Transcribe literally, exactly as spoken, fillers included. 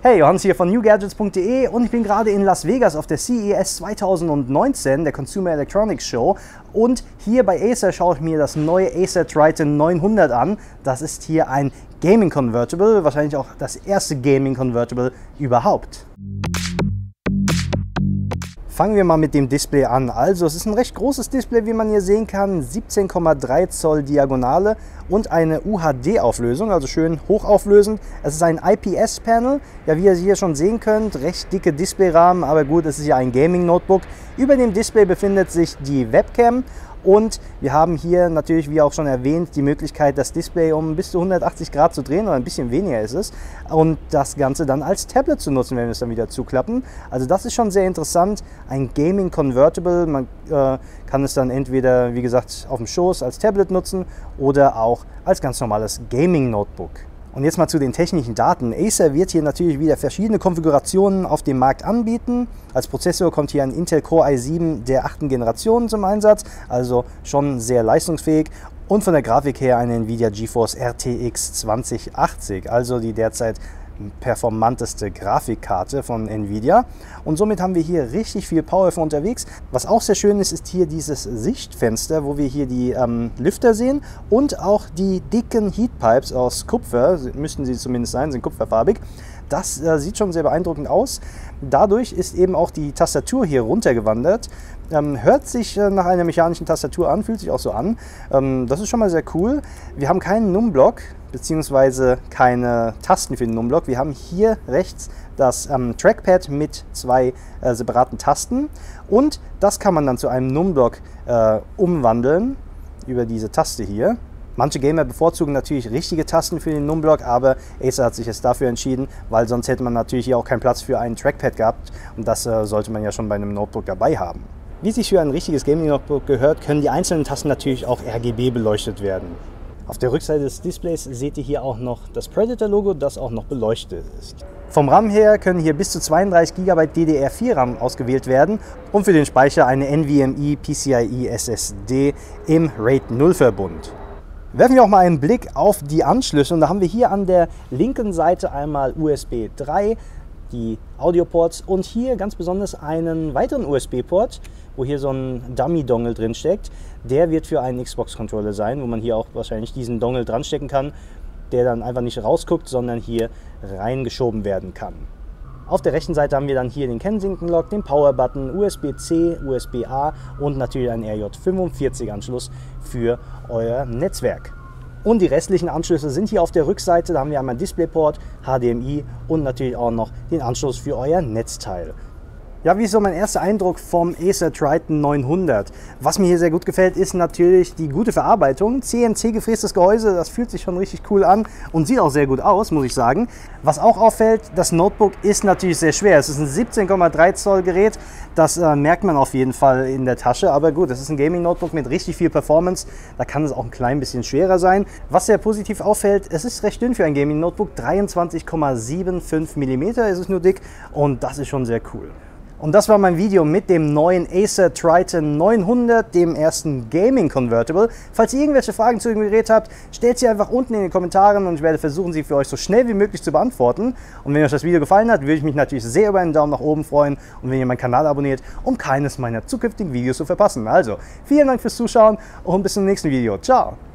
Hey, Johannes hier von new gadgets punkt de und ich bin gerade in Las Vegas auf der C E S zweitausendneunzehn, der Consumer Electronics Show. Und hier bei Acer schaue ich mir das neue Acer Triton neunhundert an. Das ist hier ein Gaming Convertible, wahrscheinlich auch das erste Gaming Convertible überhaupt. Fangen wir mal mit dem Display an. Also es ist ein recht großes Display, wie man hier sehen kann, siebzehn Komma drei Zoll Diagonale und eine U H D-Auflösung, also schön hochauflösend. Es ist ein I P S-Panel, ja, wie ihr hier schon sehen könnt, recht dicke Displayrahmen, aber gut, es ist ja ein Gaming-Notebook. Über dem Display befindet sich die Webcam. Und wir haben hier natürlich, wie auch schon erwähnt, die Möglichkeit, das Display um bis zu hundertachtzig Grad zu drehen, oder ein bisschen weniger ist es, und das Ganze dann als Tablet zu nutzen, wenn wir es dann wieder zuklappen. Also das ist schon sehr interessant, ein Gaming Convertible. Man äh, kann es dann entweder, wie gesagt, auf dem Schoß als Tablet nutzen oder auch als ganz normales Gaming Notebook. Und jetzt mal zu den technischen Daten. Acer wird hier natürlich wieder verschiedene Konfigurationen auf dem Markt anbieten. Als Prozessor kommt hier ein Intel Core i sieben der achten Generation zum Einsatz, also schon sehr leistungsfähig. Und von der Grafik her eine Nvidia GeForce R T X zwanzig achtzig, also die derzeit performanteste Grafikkarte von Nvidia. Und somit haben wir hier richtig viel Power für unterwegs. Was auch sehr schön ist, ist hier dieses Sichtfenster, wo wir hier die ähm, Lüfter sehen und auch die dicken Heatpipes aus Kupfer, müssten sie zumindest sein, sind kupferfarbig. Das äh, sieht schon sehr beeindruckend aus. Dadurch ist eben auch die Tastatur hier runtergewandert. Ähm, hört sich äh, nach einer mechanischen Tastatur an, fühlt sich auch so an. Ähm, das ist schon mal sehr cool. Wir haben keinen Numblock beziehungsweise keine Tasten für den Numblock. Wir haben hier rechts das ähm, Trackpad mit zwei äh, separaten Tasten und das kann man dann zu einem Numblock äh, umwandeln über diese Taste hier. Manche Gamer bevorzugen natürlich richtige Tasten für den Numblock, aber Acer hat sich jetzt dafür entschieden, weil sonst hätte man natürlich hier auch keinen Platz für ein Trackpad gehabt und das äh, sollte man ja schon bei einem Notebook dabei haben. Wie sich für ein richtiges Gaming-Notebook gehört, können die einzelnen Tasten natürlich auch R G B beleuchtet werden. Auf der Rückseite des Displays seht ihr hier auch noch das Predator-Logo, das auch noch beleuchtet ist. Vom RAM her können hier bis zu zweiunddreißig Gigabyte D D R vier RAM ausgewählt werden und für den Speicher eine NVMe PCIe S S D im RAID null Verbund. Werfen wir auch mal einen Blick auf die Anschlüsse und da haben wir hier an der linken Seite einmal U S B drei, die Audioports und hier ganz besonders einen weiteren U S B-Port, wo hier so ein Dummy-Dongle drin steckt. Der wird für einen Xbox-Controller sein, wo man hier auch wahrscheinlich diesen Dongle dran stecken kann, der dann einfach nicht rausguckt, sondern hier reingeschoben werden kann. Auf der rechten Seite haben wir dann hier den Kensington-Lock, den Power-Button, U S B C, U S B A und natürlich einen R J fünfundvierzig Anschluss für euer Netzwerk. Und die restlichen Anschlüsse sind hier auf der Rückseite. Da haben wir einmal DisplayPort, H D M I und natürlich auch noch den Anschluss für euer Netzteil. Ja, wie ist so mein erster Eindruck vom Acer Triton neunhundert? Was mir hier sehr gut gefällt, ist natürlich die gute Verarbeitung. C N C-gefrästes Gehäuse, das fühlt sich schon richtig cool an und sieht auch sehr gut aus, muss ich sagen. Was auch auffällt, das Notebook ist natürlich sehr schwer. Es ist ein siebzehn Komma drei Zoll Gerät, das äh, merkt man auf jeden Fall in der Tasche. Aber gut, es ist ein Gaming-Notebook mit richtig viel Performance, da kann es auch ein klein bisschen schwerer sein. Was sehr positiv auffällt, es ist recht dünn für ein Gaming-Notebook, dreiundzwanzig Komma fünfundsiebzig Millimeter ist es nur dick und das ist schon sehr cool. Und das war mein Video mit dem neuen Acer Triton neunhundert, dem ersten Gaming Convertible. Falls ihr irgendwelche Fragen zu dem Gerät habt, stellt sie einfach unten in den Kommentaren und ich werde versuchen, sie für euch so schnell wie möglich zu beantworten. Und wenn euch das Video gefallen hat, würde ich mich natürlich sehr über einen Daumen nach oben freuen und wenn ihr meinen Kanal abonniert, um keines meiner zukünftigen Videos zu verpassen. Also, vielen Dank fürs Zuschauen und bis zum nächsten Video. Ciao!